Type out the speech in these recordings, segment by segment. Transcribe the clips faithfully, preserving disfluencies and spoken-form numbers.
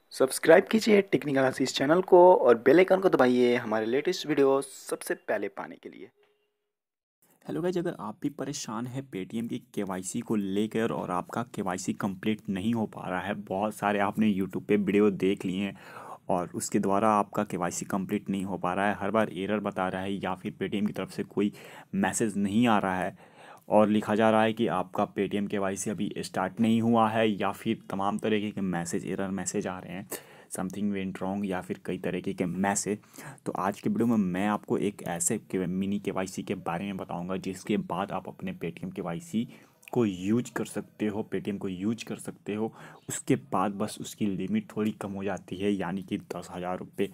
Subscribe कीजिए technical आशीष channel को और बेल आइकन को दबाइए हमारे लेटेस्ट वीडियो सबसे पहले पाने के लिए। हेलो गाइज, अगर आप भी परेशान हैं पेटीएम की केवाईसी को लेकर और आपका केवाईसी कंप्लीट नहीं हो पा रहा है, बहुत सारे आपने यूट्यूब पे वीडियो देख लिए हैं और उसके द्वारा आपका केवाईसी कंप्लीट नहीं हो पा रहा है, हर बार एरर बता रहा है या फिर पेटीएम की तरफ से कोई मैसेज नहीं आ रहा है और लिखा जा रहा है कि आपका पेटीएम केवाईसी अभी स्टार्ट नहीं हुआ है या फिर तमाम तरीके के मैसेज एरर मैसेज आ रहे हैं, समथिंग वेंट रॉन्ग या फिर कई तरीके के मैसेज। तो आज के वीडियो में मैं आपको एक ऐसे के मिनी केवाईसी के बारे में बताऊंगा जिसके बाद आप अपने पेटीएम केवाईसी को यूज कर सकते हो, पेटीएम को यूज कर सकते हो। उसके बाद बस उसकी लिमिट थोड़ी कम हो जाती है, यानी कि दस हज़ार रुपये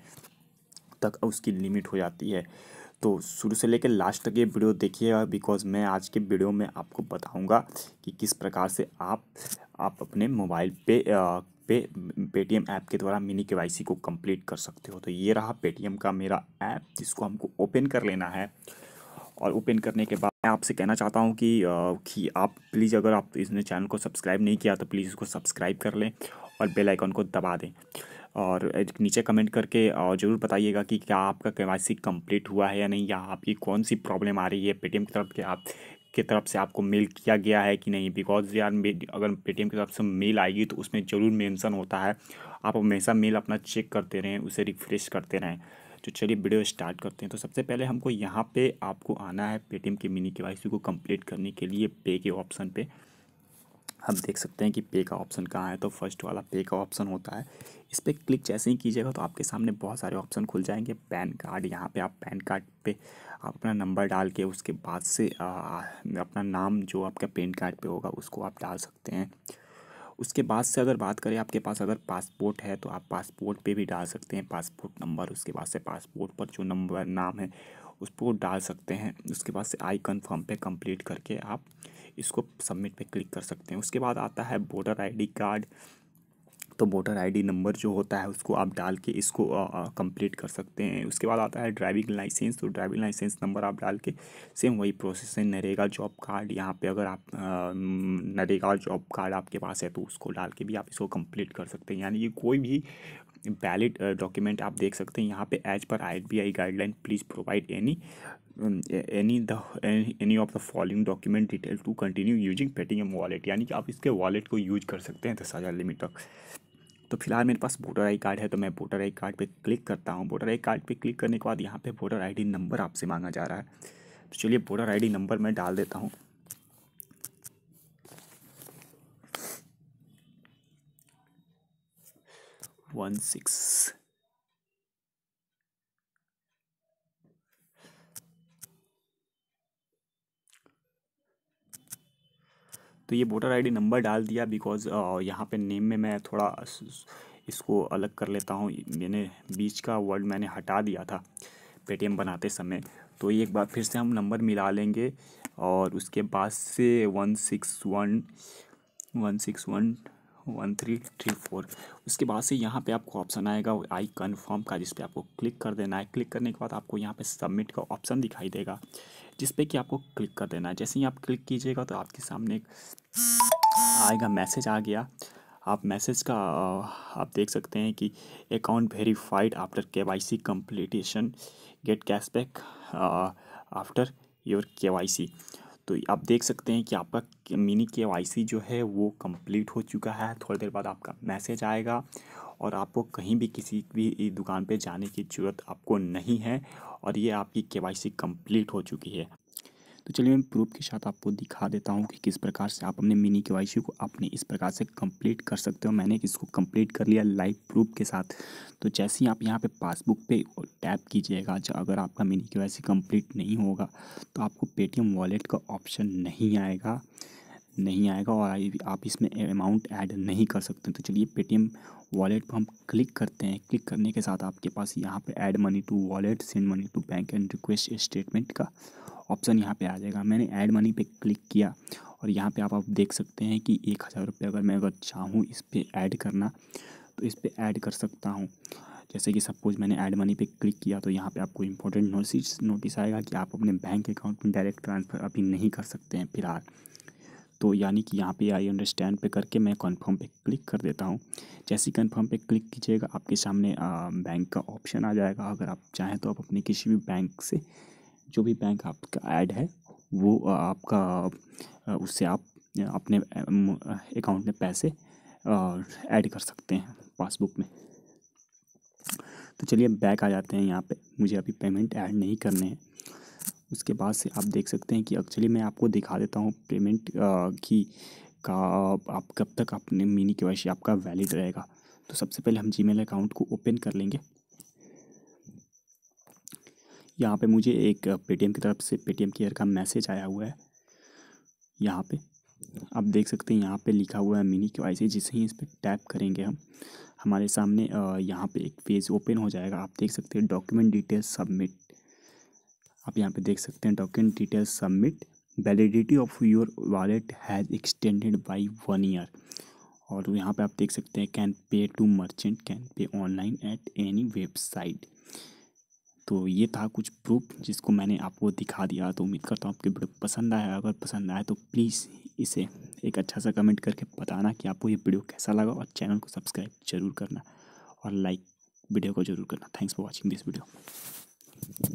तक उसकी लिमिट हो जाती है। तो शुरू से लेकर लास्ट तक ये वीडियो देखिएगा, बिकॉज मैं आज के वीडियो में आपको बताऊंगा कि किस प्रकार से आप आप अपने मोबाइल पे आ, पे पेटीएम ऐप के द्वारा मिनी केवाईसी को कंप्लीट कर सकते हो। तो ये रहा पेटीएम का मेरा ऐप, जिसको हमको ओपन कर लेना है। और ओपन करने के बाद मैं आपसे कहना चाहता हूँ कि आ, कि आप प्लीज़, अगर आप इसने चैनल को सब्सक्राइब नहीं किया तो प्लीज़ इसको सब्सक्राइब कर लें और बेल आइकन को दबा दें। और नीचे कमेंट करके और ज़रूर बताइएगा कि क्या आपका केवाईसी कंप्लीट हुआ है या नहीं, या आपकी कौन सी प्रॉब्लम आ रही है, पेटीएम की तरफ के आप की तरफ से आपको मेल किया गया है कि नहीं। बिकॉज यार, अगर पेटीएम की तरफ से मेल आएगी तो उसमें ज़रूर मेंशन होता है, आप हमेशा मेल अपना चेक करते रहें, उसे रिफ्रेश करते रहें। तो चलिए वीडियो स्टार्ट करते हैं। तो सबसे पहले हमको यहाँ पे आपको आना है पेटीएम की मिनी केवाईसी को कंप्लीट करने के लिए पे के ऑप्शन पे। हम देख सकते हैं कि पे का ऑप्शन कहाँ है, तो फर्स्ट वाला पे का ऑप्शन होता है। इस पर क्लिक जैसे ही कीजिएगा तो आपके सामने बहुत सारे ऑप्शन खुल जाएंगे। पैन कार्ड, यहाँ पे आप पैन कार्ड पे आप अपना नंबर डाल के उसके बाद से आ, अपना नाम जो आपका पैन कार्ड पे होगा उसको आप डाल सकते हैं। उसके बाद से अगर बात करें, आपके पास अगर पासपोर्ट है तो आप पासपोर्ट पे भी डाल सकते हैं पासपोर्ट नंबर। उसके बाद से पासपोर्ट पर जो नंबर नाम है उस पर डाल सकते हैं। उसके बाद से आई कन्फर्म पे कंप्लीट करके आप इसको सबमिट पे क्लिक कर सकते हैं। उसके बाद आता है वोटर आईडी कार्ड। तो वोटर आईडी नंबर जो होता है उसको आप डाल के इसको कंप्लीट कर सकते हैं। उसके बाद आता है ड्राइविंग लाइसेंस। तो ड्राइविंग लाइसेंस नंबर आप डाल के सेम वही प्रोसेस है। नरेगा जॉब कार्ड, यहाँ पे अगर आप अ, नरेगा जॉब कार्ड आपके पास है तो उसको डाल के भी आप इसको कंप्लीट कर सकते हैं। यानी कि कोई भी वैलिड डॉक्यूमेंट आप देख सकते हैं यहाँ पे। As per I B I guideline please provide any any the any of the following document detail to continue using Paytm wallet. यानी कि आप इसके वॉलेट को यूज कर सकते हैं दस हज़ार लिमिट तक। तो फिलहाल मेरे पास वोटर आई कार्ड है तो मैं वोटर आई कार्ड पे क्लिक करता हूँ। वोटर आई कार्ड पे क्लिक करने के बाद यहाँ पे वोटर आईडी नंबर आपसे मांगा जा रहा है। तो चलिए वोटर आईडी नंबर मैं डाल देता हूँ। वन सिक्स तो ये वोटर आईडी नंबर डाल दिया। बिकॉज यहाँ पे नेम में मैं थोड़ा इसको अलग कर लेता हूँ। मैंने बीच का वर्ड मैंने हटा दिया था पेटीएम बनाते समय। तो ये एक बार फिर से हम नंबर मिला लेंगे और उसके बाद से one six one one six one one three three four. उसके बाद से यहाँ पे आपको ऑप्शन आएगा आई कन्फर्म का, जिस पे आपको क्लिक कर देना है। क्लिक करने के बाद आपको यहाँ पे सबमिट का ऑप्शन दिखाई देगा, जिस पे कि आपको क्लिक कर देना है। जैसे ही आप क्लिक कीजिएगा तो आपके सामने एक आएगा मैसेज आ गया। आप मैसेज का अ, आप देख सकते हैं कि account verified after KYC completion, get cashback after your KYC. तो आप देख सकते हैं कि आपका मिनी केवाईसी जो है वो कंप्लीट हो चुका है। थोड़ी देर बाद आपका मैसेज आएगा और आपको कहीं भी किसी भी दुकान पे जाने की ज़रूरत आपको नहीं है और ये आपकी केवाईसी कंप्लीट हो चुकी है। तो चलिए मैं प्रूफ के साथ आपको दिखा देता हूँ कि किस प्रकार से आप अपने मिनी केवाईसी को अपने इस प्रकार से कंप्लीट कर सकते हो। मैंने इसको कंप्लीट कर लिया लाइव प्रूफ के साथ। तो जैसे ही आप यहाँ पे पासबुक पे टैप कीजिएगा, अगर आपका मिनी केवाईसी कंप्लीट नहीं होगा तो आपको पेटीएम वॉलेट का ऑप्शन नहीं आएगा नहीं आएगा और आप इसमें अमाउंट ऐड नहीं कर सकते। तो चलिए पेटीएम वॉलेट पर हम क्लिक करते हैं। क्लिक करने के साथ आपके पास यहाँ पे add money to wallet, send money to bank and request statement का ऑप्शन यहाँ पे आ जाएगा। मैंने ऐड मनी पे क्लिक किया और यहाँ पे आप आप देख सकते हैं कि एक हज़ार रुपये अगर मैं अगर चाहूँ इस पर ऐड करना तो इस पर ऐड कर सकता हूँ। जैसे कि सपोज मैंने ऐड मनी पे क्लिक किया तो यहाँ पे आपको इंपॉर्टेंट नोटिस नोटिस आएगा कि आप अपने बैंक अकाउंट में डायरेक्ट ट्रांसफ़र अभी नहीं कर सकते हैं फिलहाल। तो यानी कि यहाँ पे आई अंडरस्टैंड पे करके मैं कन्फर्म पे क्लिक कर देता हूँ। जैसे ही कन्फर्म पे क्लिक कीजिएगा आपके सामने बैंक का ऑप्शन आ जाएगा। अगर आप चाहें तो आप अपने किसी भी बैंक से, जो भी बैंक आपका ऐड है वो आ, आपका आ, उससे आप अपने अकाउंट में पैसे ऐड कर सकते हैं पासबुक में। तो चलिए बैक आ जाते हैं। यहाँ पे मुझे अभी पेमेंट ऐड नहीं करने हैं। उसके बाद से आप देख सकते हैं कि एक्चुअली मैं आपको दिखा देता हूँ पेमेंट की का आप कब तक अपने मिनी केवाईसी आपका वैलिड रहेगा। तो सबसे पहले हम जीमेल अकाउंट को ओपन कर लेंगे। यहाँ पे मुझे एक पेटीएम की तरफ से पेटीएम केयर का मैसेज आया हुआ है। यहाँ पे आप देख सकते हैं यहाँ पे लिखा हुआ है मिनी केवाईसी। जिसे ही इस पर टैप करेंगे हम, हमारे सामने यहाँ पे एक पेज ओपन हो जाएगा। आप देख सकते हैं डॉक्यूमेंट डिटेल्स सबमिट। आप यहाँ पे देख सकते हैं document details submit, validity of your wallet has extended by one year. और यहाँ पे आप देख सकते हैं can pay to merchant, can pay online at any website. तो ये था कुछ प्रूफ जिसको मैंने आपको दिखा दिया। तो उम्मीद करता हूँ आपकी वीडियो पसंद आया। अगर पसंद आया तो प्लीज़ इसे एक अच्छा सा कमेंट करके बताना कि आपको ये वीडियो कैसा लगा, और चैनल को सब्सक्राइब जरूर करना और लाइक वीडियो को जरूर करना। Thanks for watching this video.